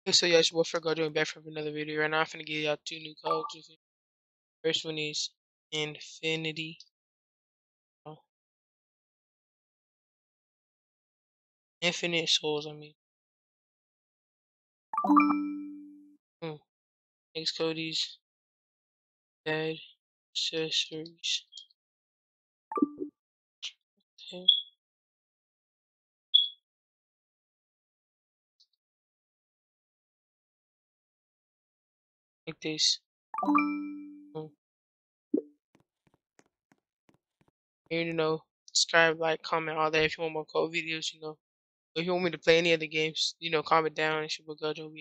Hey, so yeah, it's your boy Fergo doing back for another video. Right now, I'm finna give y'all two new codes. First one is Infinity. Oh, Infinite Souls, I mean. Hmm. Next code is Bad Accessories. Okay. Like this. Hmm. And, subscribe, like, comment, all that if you want more code videos, If you want me to play any other games, comment down. It's your boy Gojo.